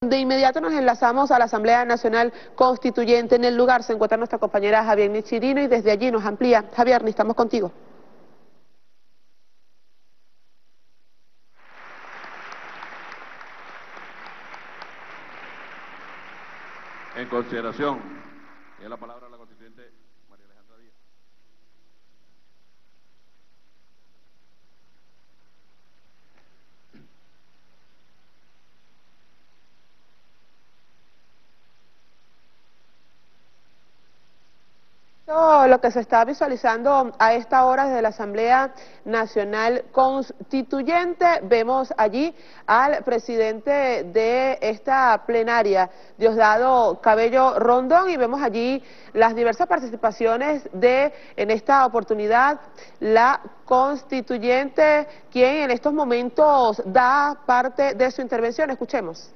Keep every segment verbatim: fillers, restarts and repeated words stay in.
De inmediato nos enlazamos a la Asamblea Nacional Constituyente. En el lugar se encuentra nuestra compañera Javier Nichirino y desde allí nos amplía. Javier, estamos contigo. En consideración, tiene la palabra la constituyente María Alejandra Díaz. Lo que se está visualizando a esta hora desde la Asamblea Nacional Constituyente, vemos allí al presidente de esta plenaria, Diosdado Cabello Rondón, y vemos allí las diversas participaciones de, en esta oportunidad, la constituyente, quien en estos momentos da parte de su intervención. Escuchemos.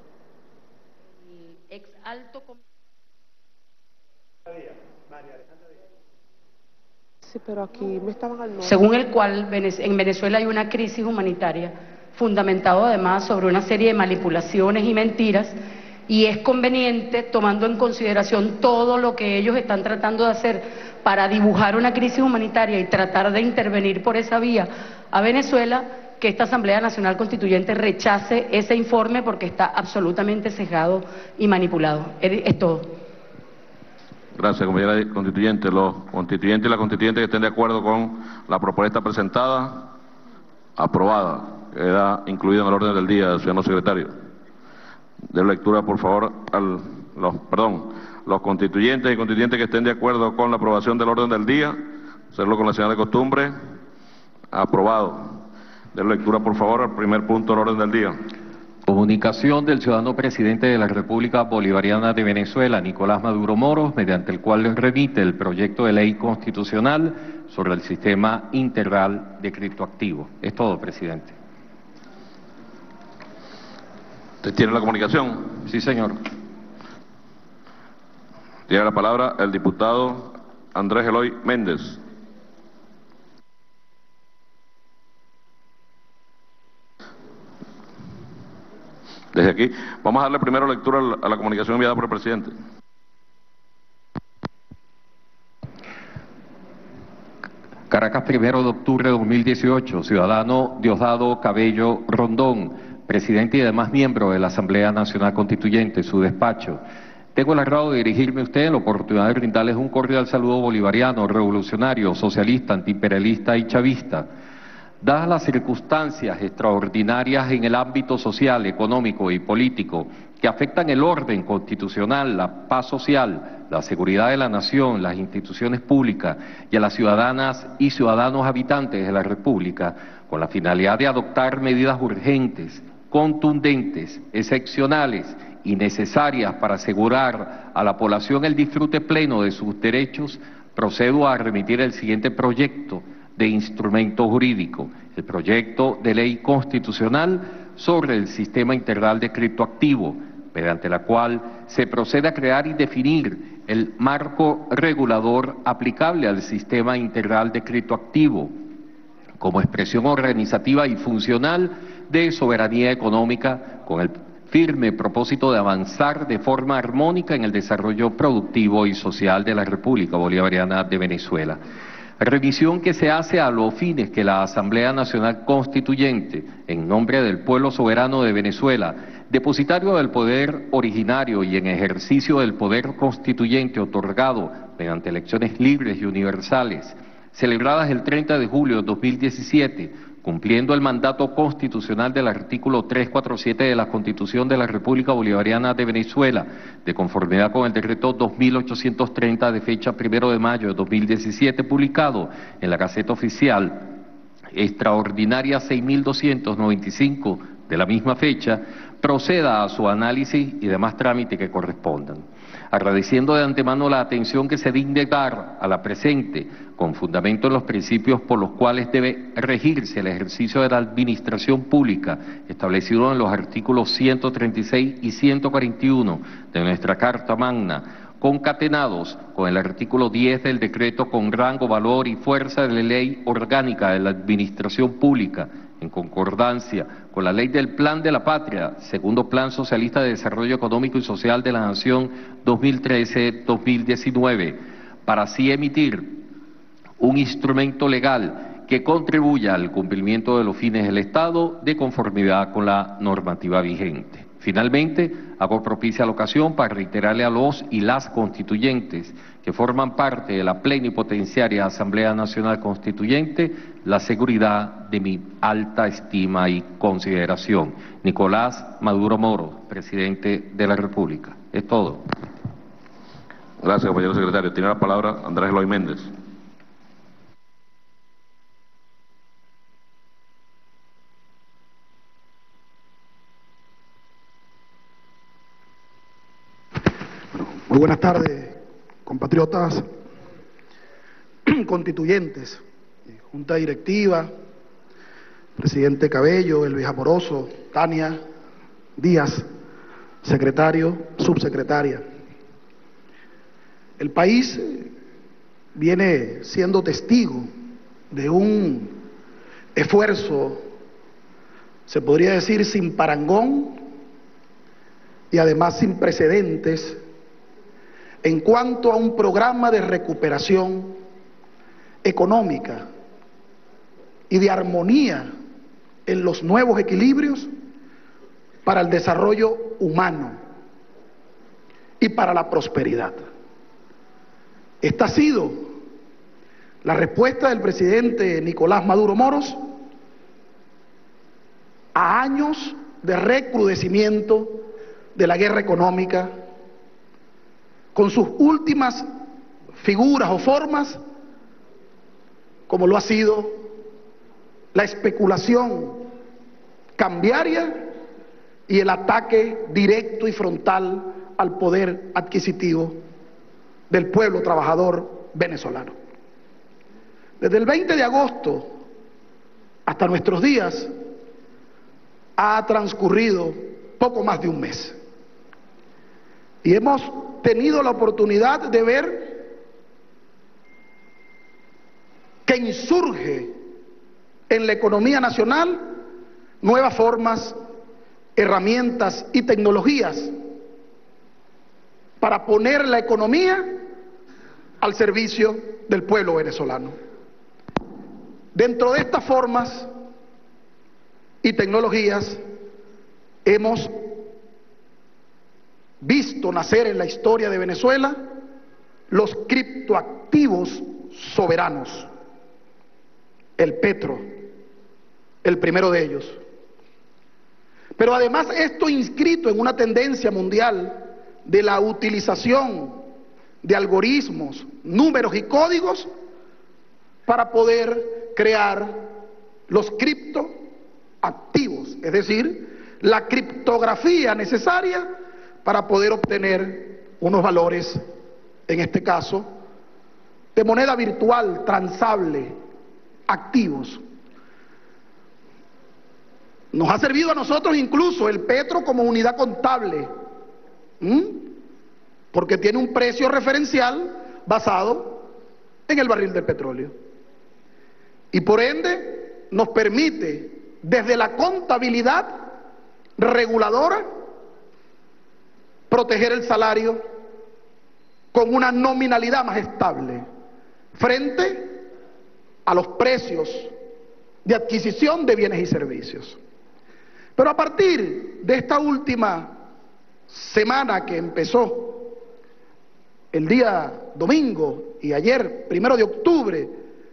Ex alto Sí, pero aquí me estaban al norte. Según el cual en Venezuela hay una crisis humanitaria, fundamentado además sobre una serie de manipulaciones y mentiras, y es conveniente, tomando en consideración todo lo que ellos están tratando de hacer para dibujar una crisis humanitaria y tratar de intervenir por esa vía a Venezuela, que esta Asamblea Nacional Constituyente rechace ese informe porque está absolutamente sesgado y manipulado. Es, es todo. Gracias, compañera constituyente. Los constituyentes y la constituyente que estén de acuerdo con la propuesta presentada, aprobada, queda incluida en el orden del día, ciudadano secretario. De lectura, por favor, al los, perdón, los constituyentes y constituyentes que estén de acuerdo con la aprobación del orden del día, hacerlo con la señal de costumbre. Aprobado. De lectura, por favor, al primer punto del orden del día. Comunicación del ciudadano presidente de la República Bolivariana de Venezuela, Nicolás Maduro Moros, mediante el cual remite el proyecto de ley constitucional sobre el sistema integral de criptoactivos. Es todo, presidente. ¿Usted tiene la comunicación? Sí, señor. Tiene la palabra el diputado Andrés Eloy Méndez. Desde aquí, vamos a darle primero lectura a la comunicación enviada por el presidente. Caracas, primero de octubre de dos mil dieciocho, ciudadano Diosdado Cabello Rondón, presidente y demás miembros de la Asamblea Nacional Constituyente, su despacho. Tengo el agrado de dirigirme a usted en la oportunidad de brindarles un cordial saludo bolivariano, revolucionario, socialista, antiimperialista y chavista. Dadas las circunstancias extraordinarias en el ámbito social, económico y político que afectan el orden constitucional, la paz social, la seguridad de la nación, las instituciones públicas y a las ciudadanas y ciudadanos habitantes de la República, con la finalidad de adoptar medidas urgentes, contundentes, excepcionales y necesarias para asegurar a la población el disfrute pleno de sus derechos, procedo a remitir el siguiente proyecto de instrumento jurídico, el proyecto de ley constitucional sobre el sistema integral de criptoactivos, mediante la cual se procede a crear y definir el marco regulador aplicable al sistema integral de criptoactivos como expresión organizativa y funcional de soberanía económica, con el firme propósito de avanzar de forma armónica en el desarrollo productivo y social de la República Bolivariana de Venezuela. Revisión que se hace a los fines que la Asamblea Nacional Constituyente, en nombre del pueblo soberano de Venezuela, depositario del poder originario y en ejercicio del poder constituyente otorgado mediante elecciones libres y universales, celebradas el treinta de julio de dos mil diecisiete, cumpliendo el mandato constitucional del artículo trescientos cuarenta y siete de la Constitución de la República Bolivariana de Venezuela, de conformidad con el decreto dos mil ochocientos treinta de fecha primero de mayo de dos mil diecisiete, publicado en la Gaceta Oficial Extraordinaria seis mil doscientos noventa y cinco de la misma fecha, proceda a su análisis y demás trámites que correspondan. Agradeciendo de antemano la atención que se digna dar a la presente, con fundamento en los principios por los cuales debe regirse el ejercicio de la administración pública, establecido en los artículos ciento treinta y seis y ciento cuarenta y uno de nuestra Carta Magna, concatenados con el artículo diez del decreto con rango, valor y fuerza de la Ley Orgánica de la Administración Pública, en concordancia con la ley del Plan de la Patria, segundo Plan Socialista de Desarrollo Económico y Social de la Nación dos mil trece a dos mil diecinueve, para así emitir un instrumento legal que contribuya al cumplimiento de los fines del Estado de conformidad con la normativa vigente. Finalmente, hago propicia la ocasión para reiterarle a los y las constituyentes que forman parte de la plenipotenciaria Asamblea Nacional Constituyente la seguridad de mi alta estima y consideración. Nicolás Maduro Moro, presidente de la República. Es todo. Gracias, compañero secretario. Tiene la palabra Andrés Eloy Méndez. Muy buenas tardes, compatriotas constituyentes, Junta Directiva, Presidente Cabello, Elvis Amoroso, Tania, Díaz, secretario, subsecretaria. El país viene siendo testigo de un esfuerzo, se podría decir, sin parangón y además sin precedentes en cuanto a un programa de recuperación económica y de armonía en los nuevos equilibrios para el desarrollo humano y para la prosperidad. Esta ha sido la respuesta del presidente Nicolás Maduro Moros a años de recrudecimiento de la guerra económica, con sus últimas figuras o formas, como lo ha sido la especulación cambiaria y el ataque directo y frontal al poder adquisitivo del pueblo trabajador venezolano. Desde el veinte de agosto hasta nuestros días ha transcurrido poco más de un mes. Y hemos tenido la oportunidad de ver que insurge en la economía nacional nuevas formas, herramientas y tecnologías para poner la economía al servicio del pueblo venezolano. Dentro de estas formas y tecnologías hemos visto nacer en la historia de Venezuela los criptoactivos soberanos, el petro, el primero de ellos. Pero además esto inscrito en una tendencia mundial de la utilización de algoritmos, números y códigos para poder crear los criptoactivos, es decir, la criptografía necesaria para poder obtener unos valores, en este caso, de moneda virtual, transable, activos. Nos ha servido a nosotros incluso el petro como unidad contable, ¿m? porque tiene un precio referencial basado en el barril del petróleo. Y por ende nos permite, desde la contabilidad reguladora, proteger el salario con una nominalidad más estable frente a los precios de adquisición de bienes y servicios. Pero a partir de esta última semana que empezó el día domingo y ayer, primero de octubre,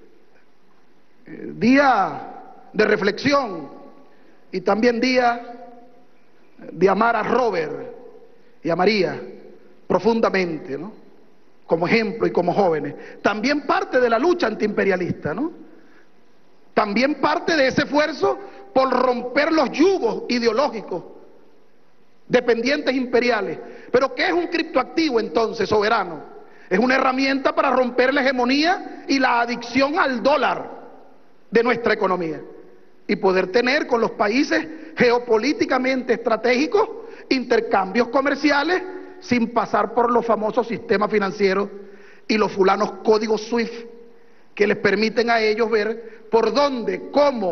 día de reflexión y también día de amar a Robert y a María profundamente, ¿no? Como ejemplo y como jóvenes. También parte de la lucha antiimperialista, ¿no? También parte de ese esfuerzo por romper los yugos ideológicos dependientes imperiales. Pero ¿qué es un criptoactivo entonces soberano? Es una herramienta para romper la hegemonía y la adicción al dólar de nuestra economía y poder tener con los países geopolíticamente estratégicos intercambios comerciales sin pasar por los famosos sistemas financieros y los fulanos códigos SWIFT que les permiten a ellos ver por dónde, cómo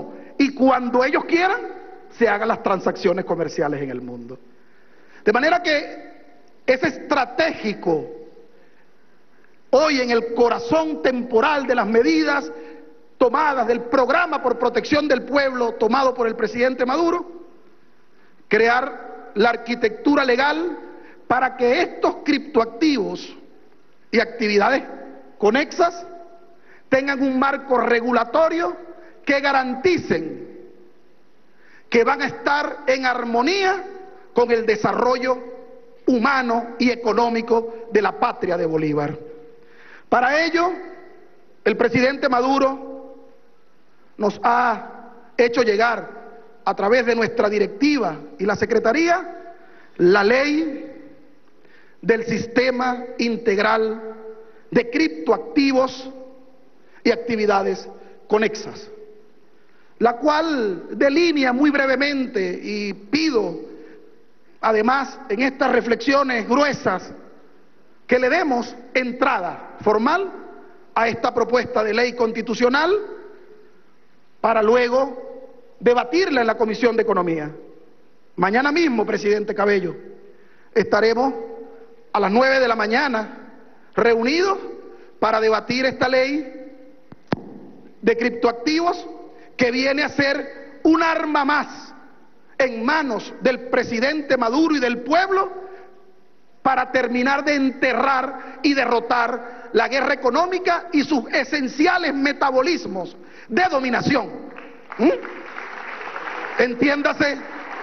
y cuando ellos quieran se hagan las transacciones comerciales en el mundo. De manera que es estratégico hoy, en el corazón temporal de las medidas tomadas del programa por protección del pueblo tomado por el presidente Maduro, crear la arquitectura legal para que estos criptoactivos y actividades conexas tengan un marco regulatorio que garanticen que van a estar en armonía con el desarrollo humano y económico de la patria de Bolívar. Para ello, el presidente Maduro nos ha hecho llegar, a través de nuestra directiva y la Secretaría, la ley del Sistema Integral de Criptoactivos y Actividades Conexas, la cual delinea muy brevemente, y pido además en estas reflexiones gruesas que le demos entrada formal a esta propuesta de ley constitucional para luego debatirla en la Comisión de Economía. Mañana mismo, presidente Cabello, estaremos a las nueve de la mañana reunidos para debatir esta ley de criptoactivos, que viene a ser un arma más en manos del presidente Maduro y del pueblo para terminar de enterrar y derrotar la guerra económica y sus esenciales metabolismos de dominación. ¿Mm? Entiéndase,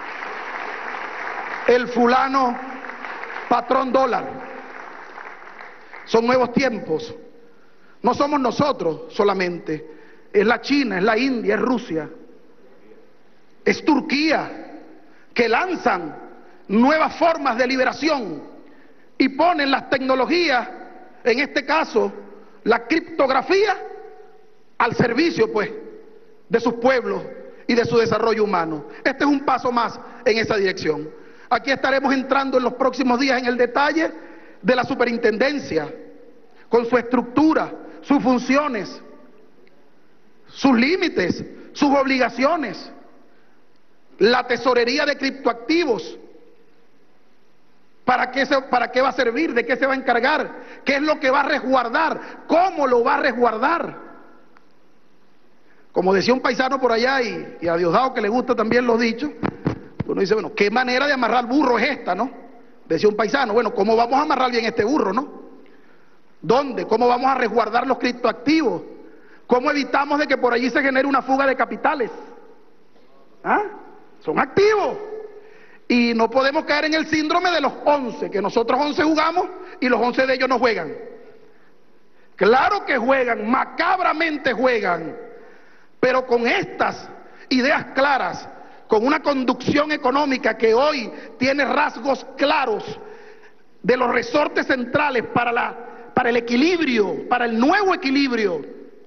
el fulano patrón dólar. Son nuevos tiempos. No somos nosotros solamente, es la China, es la India, es Rusia, es Turquía, que lanzan nuevas formas de liberación y ponen las tecnologías, en este caso la criptografía, al servicio pues de sus pueblos y de su desarrollo humano. Este es un paso más en esa dirección. Aquí estaremos entrando en los próximos días en el detalle de la superintendencia, con su estructura, sus funciones, sus límites, sus obligaciones, la tesorería de criptoactivos, ¿para qué, se, para qué va a servir? ¿De qué se va a encargar? ¿Qué es lo que va a resguardar? ¿Cómo lo va a resguardar? Como decía un paisano por allá, y, y a Diosdado que le gusta también los dichos, uno dice, bueno, ¿qué manera de amarrar burro es esta, no? Decía un paisano, bueno, ¿cómo vamos a amarrar bien este burro, no? ¿Dónde? ¿Cómo vamos a resguardar los criptoactivos? ¿Cómo evitamos de que por allí se genere una fuga de capitales? ¿Ah? Son activos. Y no podemos caer en el síndrome de los once, que nosotros once jugamos y los once de ellos no juegan. Claro que juegan, macabramente juegan, pero con estas ideas claras, con una conducción económica que hoy tiene rasgos claros de los resortes centrales para, la, para el equilibrio, para el nuevo equilibrio,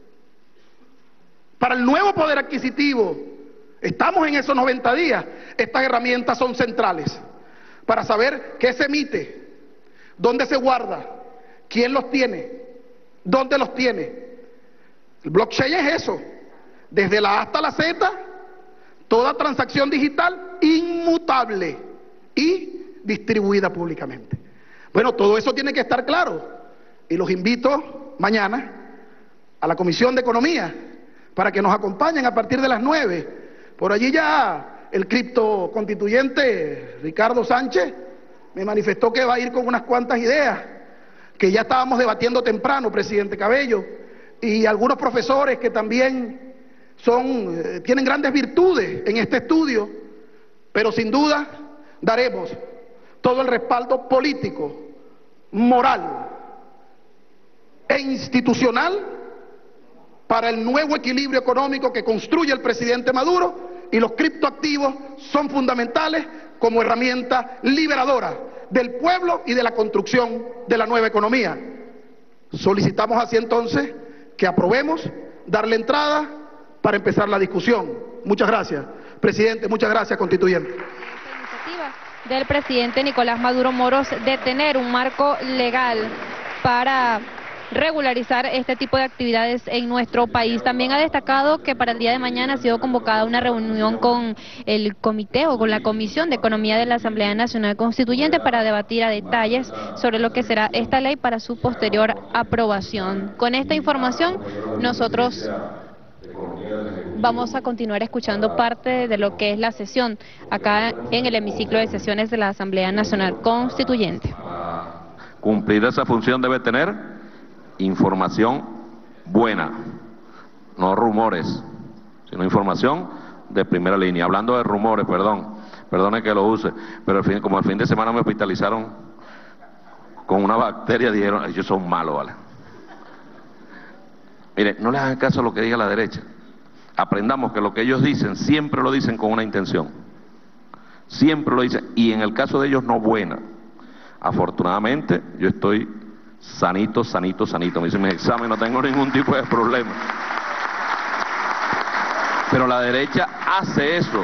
para el nuevo poder adquisitivo. Estamos en esos noventa días. Estas herramientas son centrales para saber qué se emite, dónde se guarda, quién los tiene, dónde los tiene. El blockchain es eso, desde la A hasta la Z, toda transacción digital inmutable y distribuida públicamente. Bueno, todo eso tiene que estar claro, y los invito mañana a la Comisión de Economía para que nos acompañen a partir de las nueve. Por allí ya el cripto constituyente Ricardo Sánchez me manifestó que va a ir con unas cuantas ideas que ya estábamos debatiendo temprano, presidente Cabello, y algunos profesores que también son, eh, tienen grandes virtudes en este estudio, pero sin duda daremos todo el respaldo político, moral e institucional para el nuevo equilibrio económico que construye el presidente Maduro, y los criptoactivos son fundamentales como herramienta liberadora del pueblo y de la construcción de la nueva economía. Solicitamos así entonces que aprobemos darle entrada para empezar la discusión. Muchas gracias, presidente, muchas gracias, constituyente. Esta iniciativa del presidente Nicolás Maduro Moros de tener un marco legal para regularizar este tipo de actividades en nuestro país. También ha destacado que para el día de mañana ha sido convocada una reunión con el comité o con la Comisión de Economía de la Asamblea Nacional Constituyente para debatir a detalles sobre lo que será esta ley para su posterior aprobación. Con esta información, nosotros vamos a continuar escuchando parte de lo que es la sesión acá en el hemiciclo de sesiones de la Asamblea Nacional Constituyente. Cumplir esa función debe tener información buena, no rumores, sino información de primera línea. Hablando de rumores, perdón, perdone que lo use, pero el fin, como el fin de semana me hospitalizaron con una bacteria, dijeron, ellos son malos, ¿vale? Mire, no le hagan caso a lo que diga la derecha. Aprendamos que lo que ellos dicen, siempre lo dicen con una intención. Siempre lo dicen, y en el caso de ellos no buena. Afortunadamente, yo estoy sanito, sanito, sanito. Me dicen mis exámenes, no tengo ningún tipo de problema. Pero la derecha hace eso.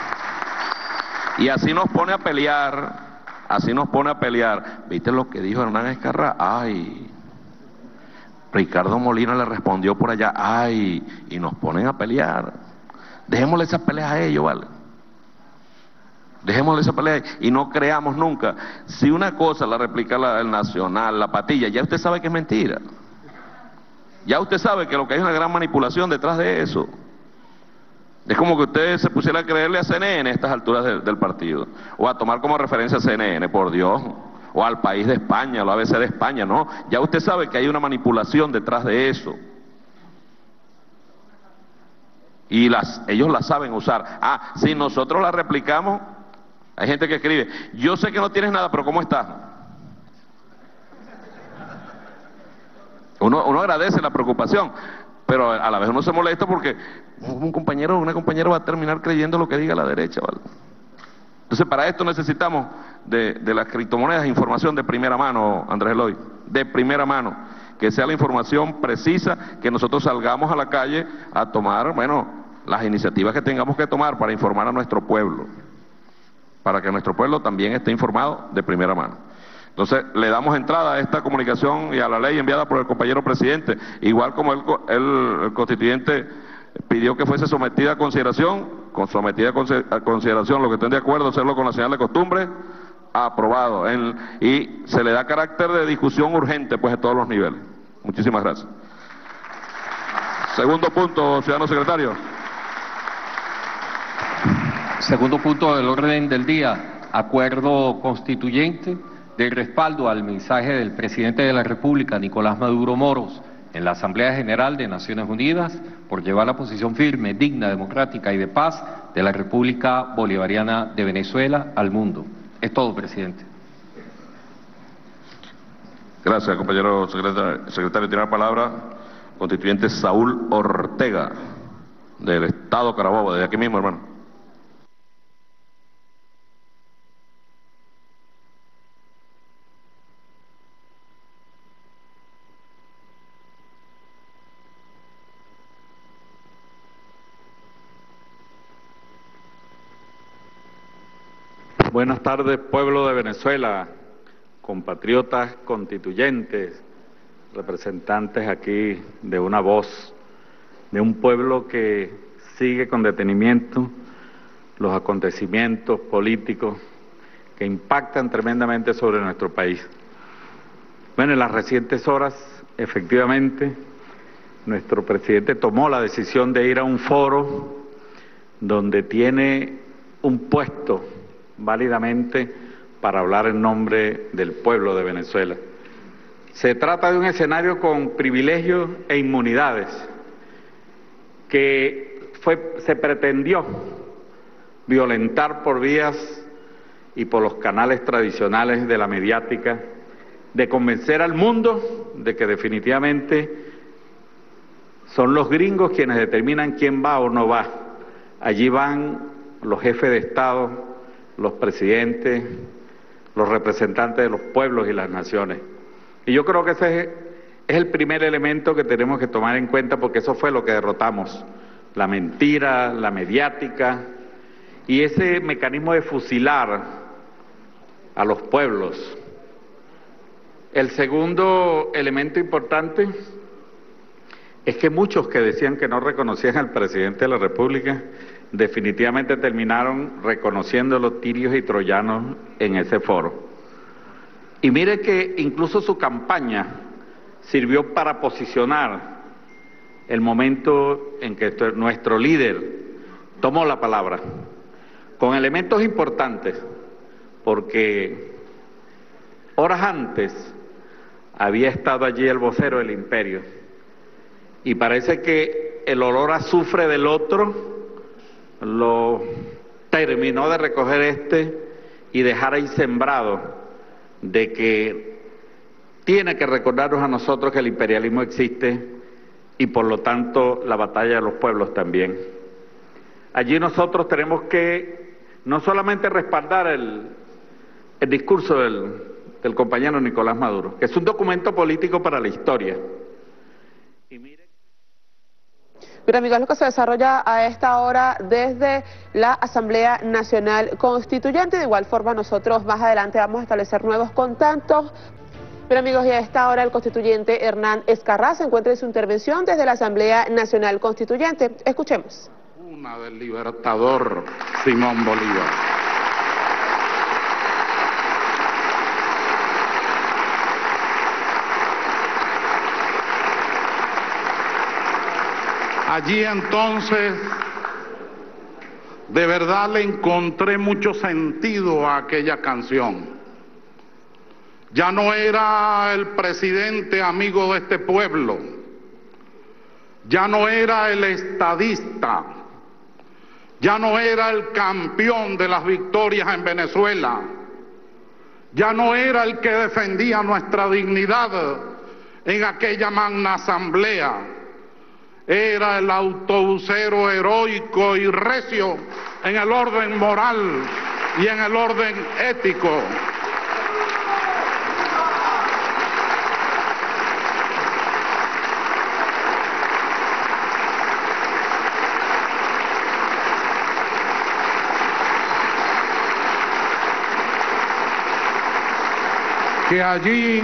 Y así nos pone a pelear, así nos pone a pelear. ¿Viste lo que dijo Hernán Escarra? Ay... Ricardo Molina le respondió por allá, ay, y nos ponen a pelear. Dejémosle esas peleas a ellos, ¿vale? Dejémosle esas peleas y no creamos nunca. Si una cosa la replica la, el Nacional, la Patilla, ya usted sabe que es mentira. Ya usted sabe que lo que hay es una gran manipulación detrás de eso. Es como que usted se pusiera a creerle a C N N a estas alturas de, del partido, o a tomar como referencia a C N N, por Dios. O al País de España, o la A B C de España, no. Ya usted sabe que hay una manipulación detrás de eso. Y las, ellos la saben usar. Ah, si nosotros la replicamos, hay gente que escribe, yo sé que no tienes nada, pero ¿cómo estás? Uno, uno agradece la preocupación, pero a la vez uno se molesta porque un compañero o una compañera va a terminar creyendo lo que diga la derecha, ¿vale? Entonces, para esto necesitamos de, de las criptomonedas información de primera mano, Andrés Eloy, de primera mano, que sea la información precisa, que nosotros salgamos a la calle a tomar, bueno, las iniciativas que tengamos que tomar para informar a nuestro pueblo, para que nuestro pueblo también esté informado de primera mano. Entonces, le damos entrada a esta comunicación y a la ley enviada por el compañero presidente, igual como el, el, el constituyente pidió que fuese sometida a consideración, con sometida a consideración, lo que estén de acuerdo, hacerlo con la señal de costumbre, aprobado. En, y se le da carácter de discusión urgente, pues, a todos los niveles. Muchísimas gracias. Segundo punto, ciudadano secretario. Segundo punto del orden del día, acuerdo constituyente de respaldo al mensaje del presidente de la República, Nicolás Maduro Moros, en la Asamblea General de Naciones Unidas, por llevar la posición firme, digna, democrática y de paz de la República Bolivariana de Venezuela al mundo. Es todo, presidente. Gracias, compañero secretario. Secretario, tiene la palabra constituyente Saúl Ortega, del Estado Carabobo, desde aquí mismo, hermano. Buenas tardes, pueblo de Venezuela, compatriotas constituyentes, representantes aquí de una voz, de un pueblo que sigue con detenimiento los acontecimientos políticos que impactan tremendamente sobre nuestro país. Bueno, en las recientes horas, efectivamente, nuestro presidente tomó la decisión de ir a un foro donde tiene un puesto válidamente para hablar en nombre del pueblo de Venezuela. Se trata de un escenario con privilegios e inmunidades que fue, se pretendió violentar por vías y por los canales tradicionales de la mediática, de convencer al mundo de que definitivamente son los gringos quienes determinan quién va o no va. Allí van los jefes de Estado, los presidentes, los representantes de los pueblos y las naciones. Y yo creo que ese es, es el primer elemento que tenemos que tomar en cuenta, porque eso fue lo que derrotamos, la mentira, la mediática, y ese mecanismo de fusilar a los pueblos El segundo elemento importante es que muchos que decían que no reconocían al presidente de la República definitivamente terminaron reconociendo los tirios y troyanos en ese foro. Y mire que incluso su campaña sirvió para posicionar el momento en que nuestro líder tomó la palabra, con elementos importantes, porque horas antes había estado allí el vocero del imperio, y parece que el olor a azufre del otro lo terminó de recoger este y dejar ahí sembrado de que tiene que recordarnos a nosotros que el imperialismo existe y por lo tanto la batalla de los pueblos también. Allí nosotros tenemos que no solamente respaldar el, el discurso del, del compañero Nicolás Maduro, que es un documento político para la historia. Y mire... Pero amigos, lo que se desarrolla a esta hora desde la Asamblea Nacional Constituyente. De igual forma nosotros más adelante vamos a establecer nuevos contactos. Pero amigos, y a esta hora el constituyente Hernán Escarrá se encuentra en su intervención desde la Asamblea Nacional Constituyente. Escuchemos. Una del libertador Simón Bolívar. Allí entonces, de verdad le encontré mucho sentido a aquella canción. Ya no era el presidente amigo de este pueblo, ya no era el estadista, ya no era el campeón de las victorias en Venezuela, ya no era el que defendía nuestra dignidad en aquella magna asamblea. Era el autobusero heroico y recio en el orden moral y en el orden ético. Que allí,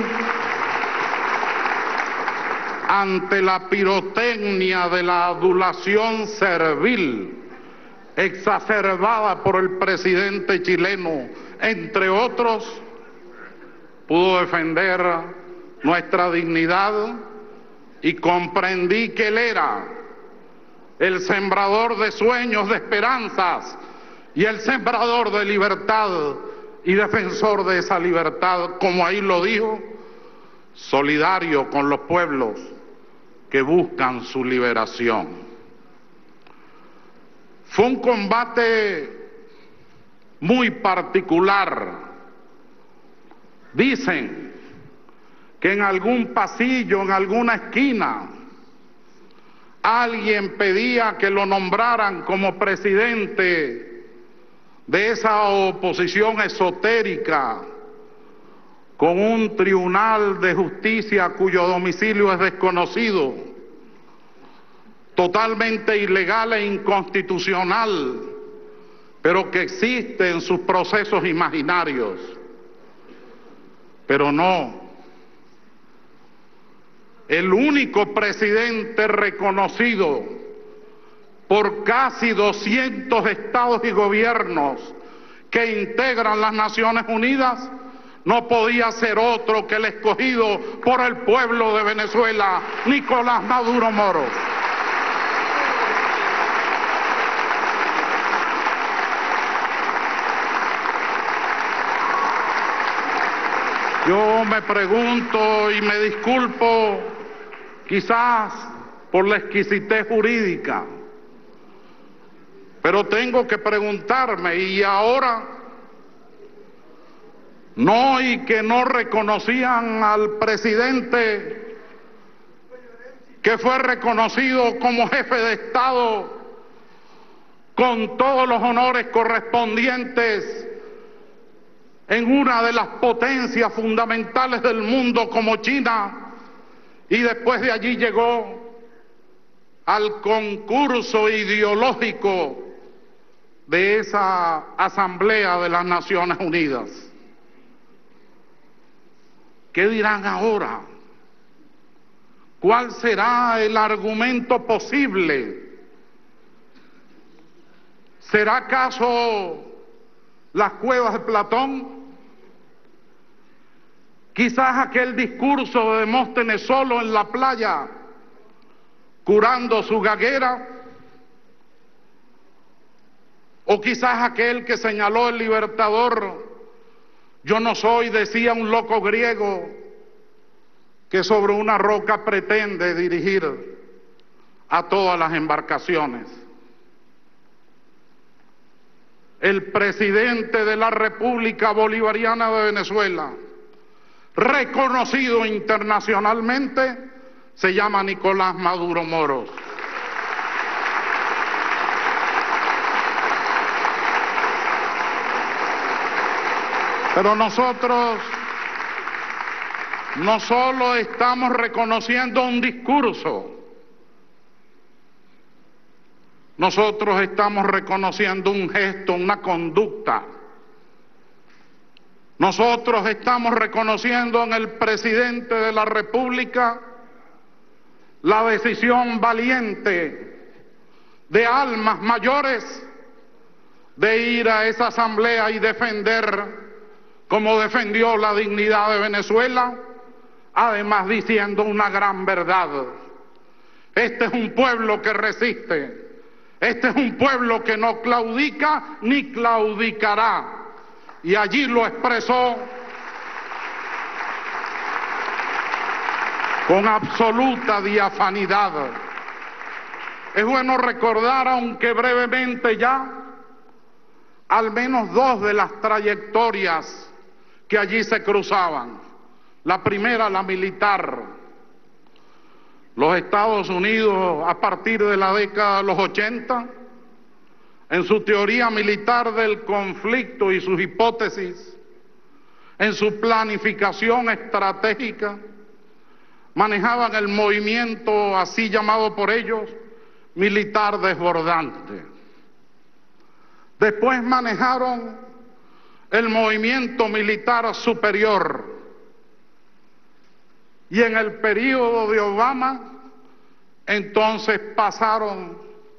ante la pirotecnia de la adulación servil exacerbada por el presidente chileno, entre otros, pudo defender nuestra dignidad y comprendí que él era el sembrador de sueños, de esperanzas y el sembrador de libertad y defensor de esa libertad, como ahí lo dijo, solidario con los pueblos que buscan su liberación. Fue un combate muy particular. Dicen que en algún pasillo, en alguna esquina, alguien pedía que lo nombraran como presidente de esa oposición esotérica, con un tribunal de justicia cuyo domicilio es desconocido, totalmente ilegal e inconstitucional, pero que existe en sus procesos imaginarios. Pero no, el único presidente reconocido por casi doscientos estados y gobiernos que integran las Naciones Unidas no podía ser otro que el escogido por el pueblo de Venezuela, Nicolás Maduro Moro. Yo me pregunto y me disculpo quizás por la exquisitez jurídica, pero tengo que preguntarme, y ahora no, y que no reconocían al presidente que fue reconocido como jefe de Estado con todos los honores correspondientes en una de las potencias fundamentales del mundo como China, y después de allí llegó al concurso ideológico de esa Asamblea de las Naciones Unidas. ¿Qué dirán ahora? ¿Cuál será el argumento posible? ¿Será acaso las cuevas de Platón? Quizás aquel discurso de Demóstenes solo en la playa, curando su gaguera. O quizás aquel que señaló el Libertador: yo no soy, decía un loco griego, que sobre una roca pretende dirigir a todas las embarcaciones. El presidente de la República Bolivariana de Venezuela, reconocido internacionalmente, se llama Nicolás Maduro Moros. Pero nosotros no solo estamos reconociendo un discurso, nosotros estamos reconociendo un gesto, una conducta. Nosotros estamos reconociendo en el presidente de la República la decisión valiente de almas mayores de ir a esa asamblea y defender, como defendió la dignidad de Venezuela, además diciendo una gran verdad. Este es un pueblo que resiste, este es un pueblo que no claudica ni claudicará. Y allí lo expresó con absoluta diafanidad. Es bueno recordar, aunque brevemente ya, al menos dos de las trayectorias que allí se cruzaban. La primera, la militar. Los Estados Unidos, a partir de la década de los ochenta, en su teoría militar del conflicto y sus hipótesis, en su planificación estratégica, manejaban el movimiento, así llamado por ellos, militar desbordante. Después manejaron el movimiento militar superior. Y en el período de Obama, entonces pasaron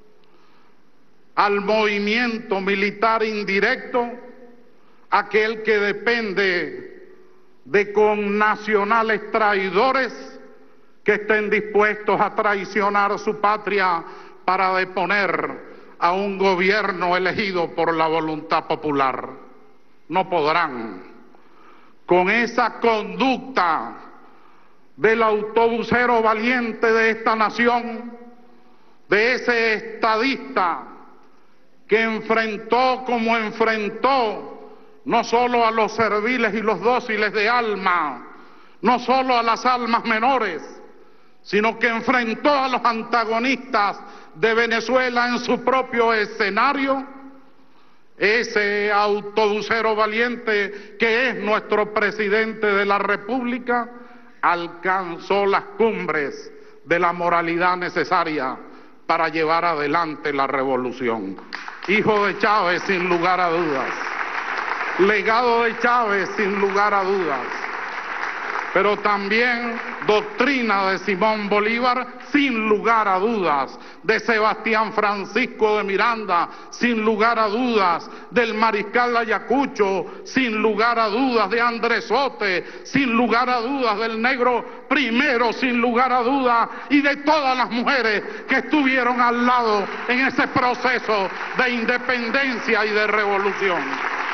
al movimiento militar indirecto, aquel que depende de connacionales traidores que estén dispuestos a traicionar su patria para deponer a un gobierno elegido por la voluntad popular. No podrán. Con esa conducta del autobusero valiente de esta nación, de ese estadista que enfrentó como enfrentó no solo a los serviles y los dóciles de alma, no solo a las almas menores, sino que enfrentó a los antagonistas de Venezuela en su propio escenario. Ese autobusero valiente que es nuestro presidente de la República alcanzó las cumbres de la moralidad necesaria para llevar adelante la revolución. Hijo de Chávez, sin lugar a dudas. Legado de Chávez, sin lugar a dudas. Pero también doctrina de Simón Bolívar, sin lugar a dudas, de Sebastián Francisco de Miranda, sin lugar a dudas, del mariscal Ayacucho, sin lugar a dudas, de Andrés Sote, sin lugar a dudas, del negro Primero, sin lugar a dudas, y de todas las mujeres que estuvieron al lado en ese proceso de independencia y de revolución.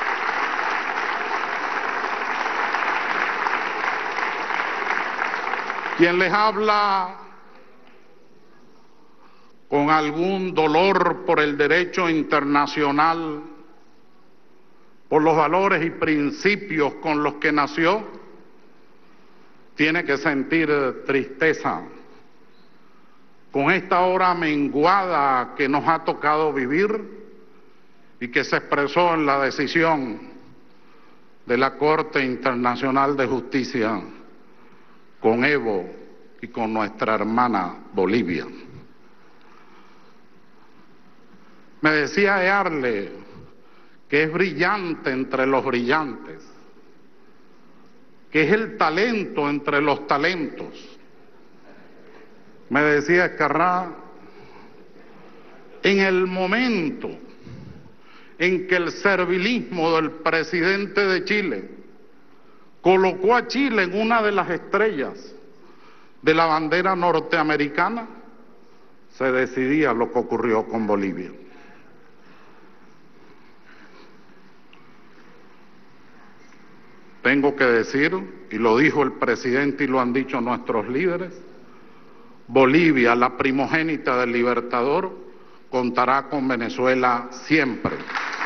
Quien les habla con algún dolor por el derecho internacional, por los valores y principios con los que nació, tiene que sentir tristeza con esta hora menguada que nos ha tocado vivir y que se expresó en la decisión de la Corte Internacional de Justicia con Evo y con nuestra hermana Bolivia. Me decía Earle que es brillante entre los brillantes. que es el talento entre los talentos. Me decía Ezcarrá, en el momento en que el servilismo del presidente de Chile colocó a Chile en una de las estrellas de la bandera norteamericana, se decidía lo que ocurrió con Bolivia. Tengo que decir, y lo dijo el presidente y lo han dicho nuestros líderes, Bolivia, la primogénita del Libertador, contará con Venezuela siempre.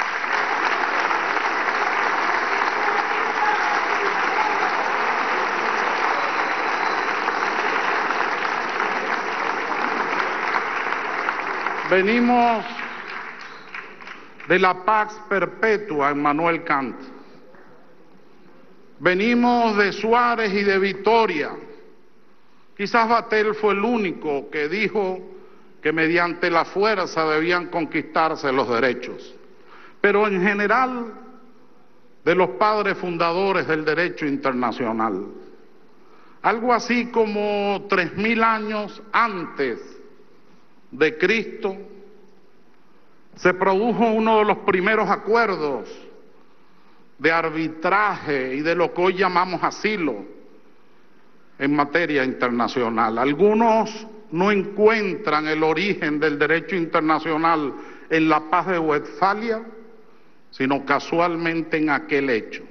Venimos de la Pax Perpetua en Manuel Kant. Venimos de Suárez y de Vitoria. Quizás Batel fue el único que dijo que mediante la fuerza debían conquistarse los derechos. Pero en general, de los padres fundadores del derecho internacional. Algo así como tres mil años antes de Cristo, se produjo uno de los primeros acuerdos de arbitraje y de lo que hoy llamamos asilo en materia internacional. Algunos no encuentran el origen del derecho internacional en la paz de Westfalia, sino casualmente en aquel hecho.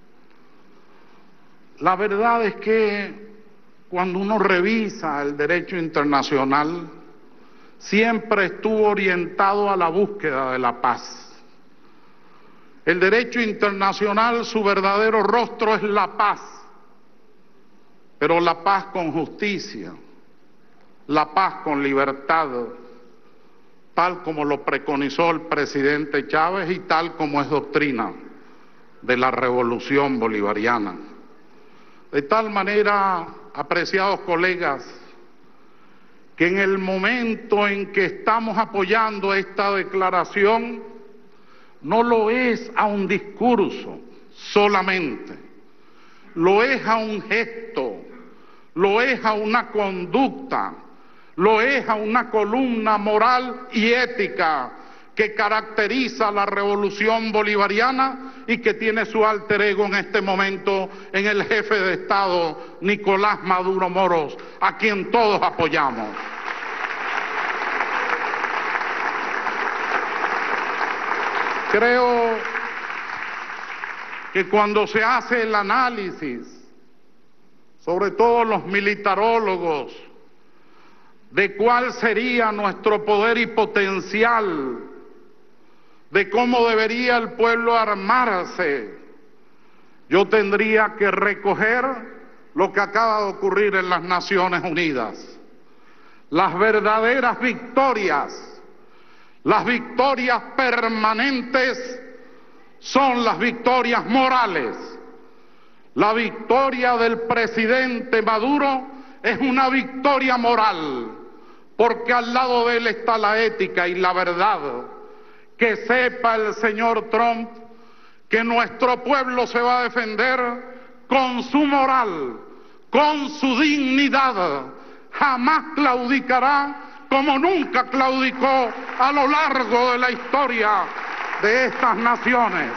La verdad es que cuando uno revisa el derecho internacional, siempre estuvo orientado a la búsqueda de la paz. El derecho internacional, su verdadero rostro es la paz, pero la paz con justicia, la paz con libertad, tal como lo preconizó el presidente Chávez y tal como es doctrina de la revolución bolivariana. De tal manera, apreciados colegas, que en el momento en que estamos apoyando esta declaración, no lo es a un discurso solamente, lo es a un gesto, lo es a una conducta, lo es a una columna moral y ética que caracteriza la revolución bolivariana y que tiene su alter ego en este momento en el jefe de Estado, Nicolás Maduro Moros, a quien todos apoyamos. Creo que cuando se hace el análisis, sobre todo los militarólogos, de cuál sería nuestro poder y potencial, de cómo debería el pueblo armarse, yo tendría que recoger lo que acaba de ocurrir en las Naciones Unidas. Las verdaderas victorias, las victorias permanentes, son las victorias morales. La victoria del presidente Maduro es una victoria moral, porque al lado de él está la ética y la verdad. Que sepa el señor Trump que nuestro pueblo se va a defender con su moral, con su dignidad. Jamás claudicará como nunca claudicó a lo largo de la historia de estas naciones.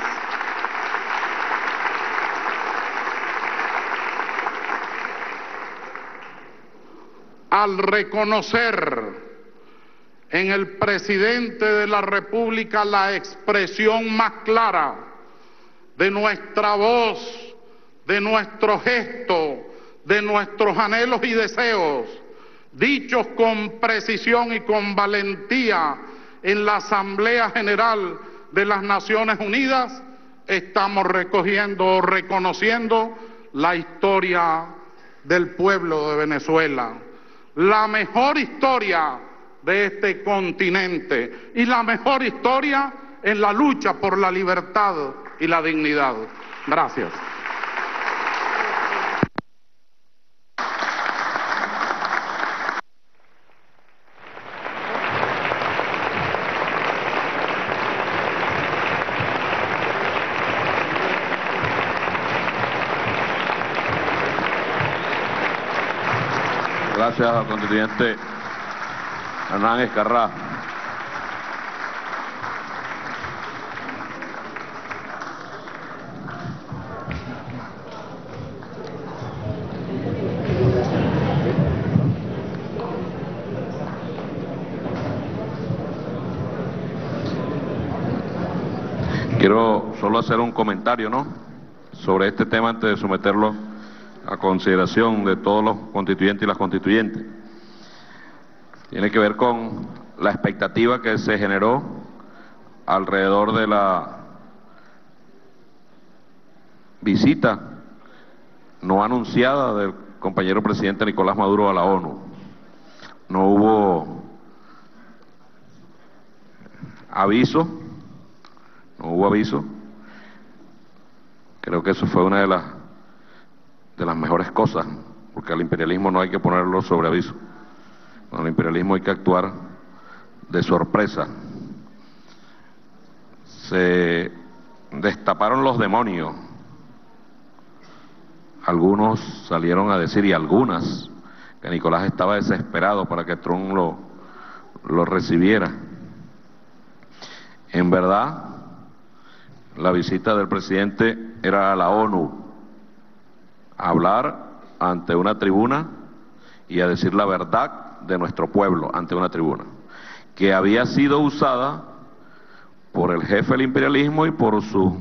Al reconocer en el presidente de la República la expresión más clara de nuestra voz, de nuestro gesto, de nuestros anhelos y deseos, dichos con precisión y con valentía en la Asamblea General de las Naciones Unidas, estamos recogiendo o reconociendo la historia del pueblo de Venezuela, la mejor historia de este continente y la mejor historia en la lucha por la libertad y la dignidad. Gracias. Gracias al constituyente Hernán Escarrá. Quiero solo hacer un comentario, ¿no?, sobre este tema antes de someterlo a consideración de todos los constituyentes y las constituyentes. Tiene que ver con la expectativa que se generó alrededor de la visita no anunciada del compañero presidente Nicolás Maduro a la ONU. No hubo aviso, no hubo aviso. Creo que eso fue una de las de las mejores cosas, porque al imperialismo no hay que ponerlo sobre aviso. Con el imperialismo hay que actuar de sorpresa. Se destaparon los demonios. Algunos salieron a decir, y algunas, que Nicolás estaba desesperado para que Trump lo, lo recibiera. En verdad, la visita del presidente era a la ONU, a hablar ante una tribuna y a decir la verdad de nuestro pueblo ante una tribuna, que había sido usada por el jefe del imperialismo y por sus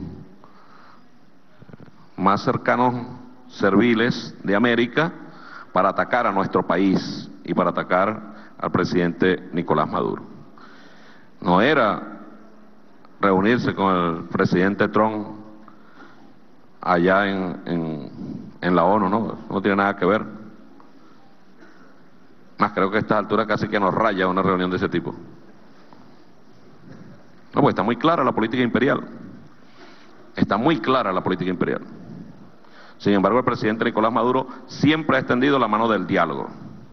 más cercanos serviles de América para atacar a nuestro país y para atacar al presidente Nicolás Maduro. No era reunirse con el presidente Trump allá en, en, en la ONU, ¿no? No tiene nada que ver. Más creo que a estas alturas casi que nos raya una reunión de ese tipo. No, pues está muy clara la política imperial. Está muy clara la política imperial. Sin embargo, el presidente Nicolás Maduro siempre ha extendido la mano del diálogo.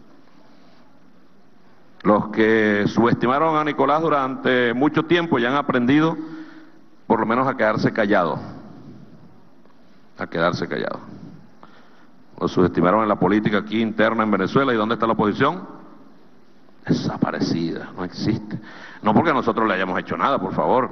Los que subestimaron a Nicolás durante mucho tiempo ya han aprendido por lo menos a quedarse callados. A quedarse callados. Los subestimaron en la política aquí interna en Venezuela. ¿Y dónde está la oposición? Desaparecida, no existe. No porque nosotros le hayamos hecho nada, por favor.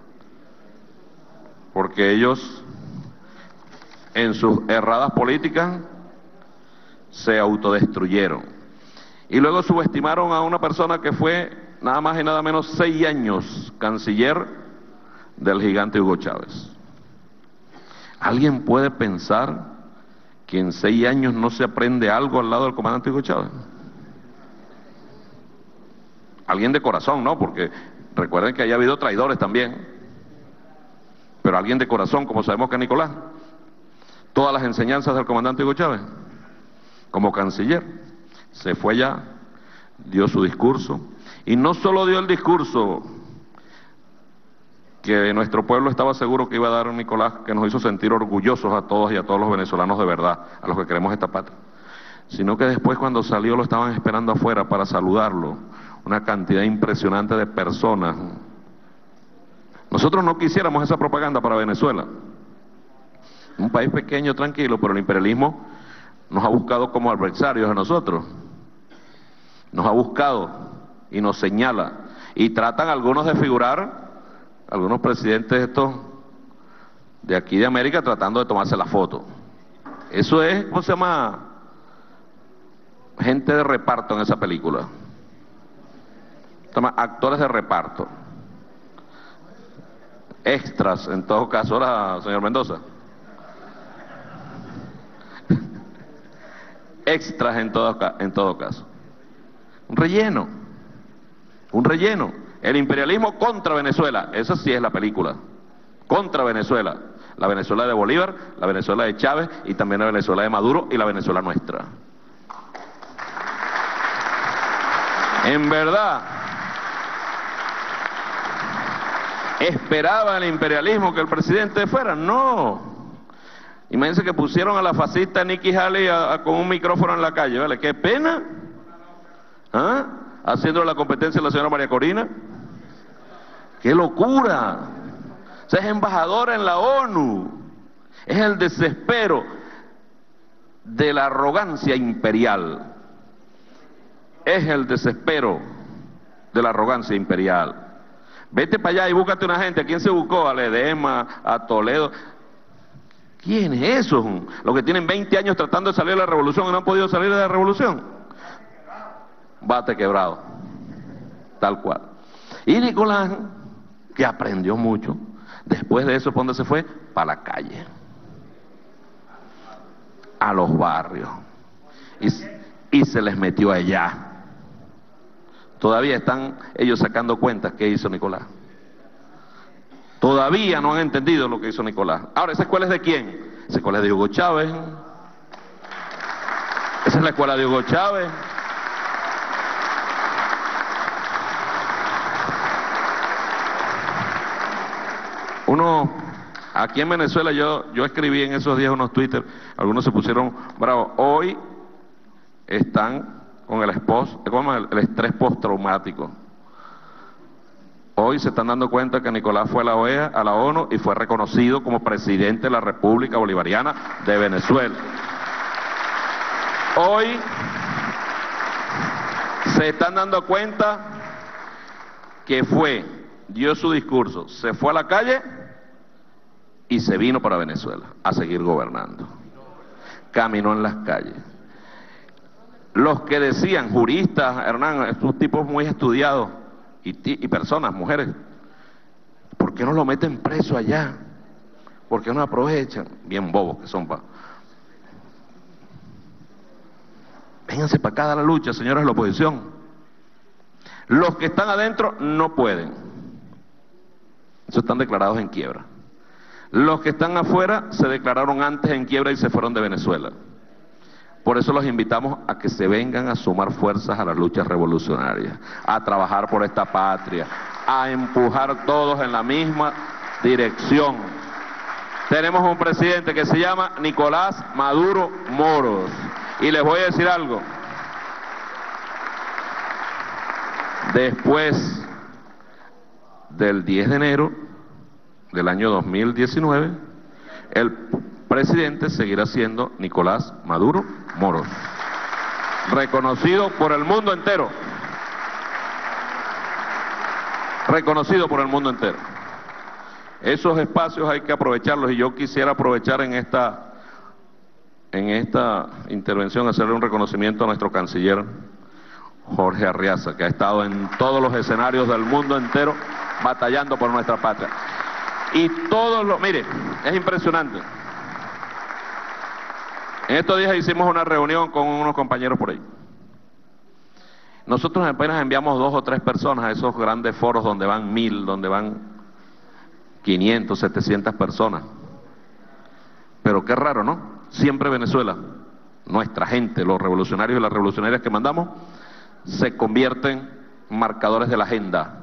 Porque ellos, en sus erradas políticas, se autodestruyeron. Y luego subestimaron a una persona que fue nada más y nada menos seis años canciller del gigante Hugo Chávez. ¿Alguien puede pensar que en seis años no se aprende algo al lado del comandante Hugo Chávez? Alguien de corazón, ¿no? Porque recuerden que haya habido traidores también. Pero alguien de corazón, como sabemos que Nicolás. Todas las enseñanzas del comandante Hugo Chávez, como canciller, se fue allá, dio su discurso, y no solo dio el discurso que nuestro pueblo estaba seguro que iba a dar Nicolás, que nos hizo sentir orgullosos a todos y a todos los venezolanos de verdad, a los que queremos esta patria, sino que después cuando salió lo estaban esperando afuera para saludarlo, una cantidad impresionante de personas. Nosotros no quisiéramos esa propaganda para Venezuela, un país pequeño, tranquilo, pero el imperialismo nos ha buscado como adversarios a nosotros, nos ha buscado y nos señala, y tratan algunos de figurar, algunos presidentes estos de aquí de América tratando de tomarse la foto. Eso es, ¿cómo se llama? Gente de reparto en esa película. Se llama actores de reparto. Extras, en todo caso, ahora, señor Mendoza. Extras en todo, en todo caso. Un relleno. Un relleno. El imperialismo contra Venezuela. Esa sí es la película. Contra Venezuela. La Venezuela de Bolívar, la Venezuela de Chávez y también la Venezuela de Maduro y la Venezuela nuestra. En verdad, ¿esperaba el imperialismo que el presidente fuera? No. Imagínense que pusieron a la fascista Nikki Haley a, a, con un micrófono en la calle, ¿vale? ¡Qué pena! ¿Ah? Haciendo la competencia a la señora María Corina. ¡Qué locura! O sea, es embajadora en la ONU. Es el desespero de la arrogancia imperial. es el desespero de la arrogancia imperial. Vete para allá y búscate una gente. ¿A quién se buscó? A Ledesma, a Toledo. ¿Quién es eso? Los que tienen veinte años tratando de salir de la revolución y no han podido salir de la revolución. Bate quebrado. Tal cual. Y Nicolás, que aprendió mucho, después de eso, ¿por dónde se fue? Para la calle. A los barrios. Y, y se les metió allá. Todavía están ellos sacando cuentas qué hizo Nicolás. Todavía no han entendido lo que hizo Nicolás. Ahora, ¿esa escuela es de quién? Esa escuela es de Hugo Chávez. Esa es la escuela de Hugo Chávez. Uno, aquí en Venezuela, yo, yo escribí en esos días unos Twitter, algunos se pusieron bravos. Hoy están con el, esposo, con el, el estrés postraumático. Hoy se están dando cuenta que Nicolás fue a la O E A, a la ONU, y fue reconocido como presidente de la República Bolivariana de Venezuela. Hoy se están dando cuenta que fue, dio su discurso, se fue a la calle y se vino para Venezuela a seguir gobernando. Caminó en las calles. Los que decían, juristas, Hernán, estos tipos muy estudiados, y, y personas, mujeres, ¿por qué no lo meten preso allá? ¿Por qué no aprovechan? Bien bobos que son, pa. Vénganse para acá a la lucha, señores de la oposición. Los que están adentro no pueden. Eso están declarados en quiebra. Los que están afuera se declararon antes en quiebra y se fueron de Venezuela. Por eso los invitamos a que se vengan a sumar fuerzas a las luchas revolucionarias, a trabajar por esta patria, a empujar todos en la misma dirección. Tenemos un presidente que se llama Nicolás Maduro Moros. Y les voy a decir algo. Después del diez de enero del año dos mil diecinueve, el presidente seguirá siendo Nicolás Maduro Moros, reconocido por el mundo entero, reconocido por el mundo entero. Esos espacios hay que aprovecharlos, y yo quisiera aprovechar en esta, en esta intervención hacerle un reconocimiento a nuestro canciller Jorge Arriaza, que ha estado en todos los escenarios del mundo entero batallando por nuestra patria. Y todos los, mire, es impresionante. En estos días hicimos una reunión con unos compañeros por ahí. Nosotros apenas enviamos dos o tres personas a esos grandes foros donde van mil, donde van quinientas, setecientas personas. Pero qué raro, ¿no? Siempre Venezuela, nuestra gente, los revolucionarios y las revolucionarias que mandamos, se convierten en marcadores de la agenda.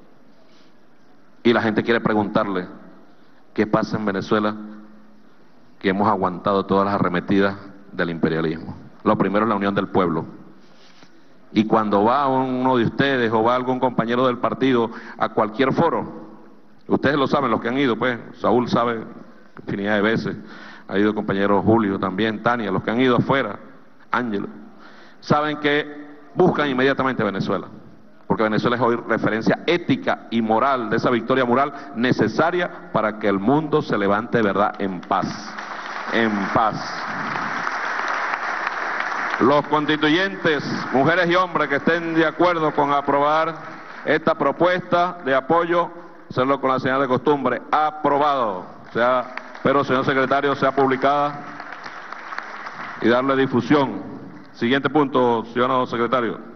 Y la gente quiere preguntarle, ¿qué pasa en Venezuela? Que hemos aguantado todas las arremetidas del imperialismo. Lo primero es la unión del pueblo. Y cuando va uno de ustedes o va algún compañero del partido a cualquier foro, ustedes lo saben, los que han ido, pues, Saúl sabe infinidad de veces, ha ido el compañero Julio también, Tania, los que han ido afuera, Ángelo, saben que buscan inmediatamente Venezuela, porque Venezuela es hoy referencia ética y moral, de esa victoria moral necesaria para que el mundo se levante de verdad en paz. En paz. Los constituyentes, mujeres y hombres que estén de acuerdo con aprobar esta propuesta de apoyo, hacerlo con la señal de costumbre, aprobado. Sea, pero señor secretario, sea publicada y darle difusión. Siguiente punto, ciudadano secretario.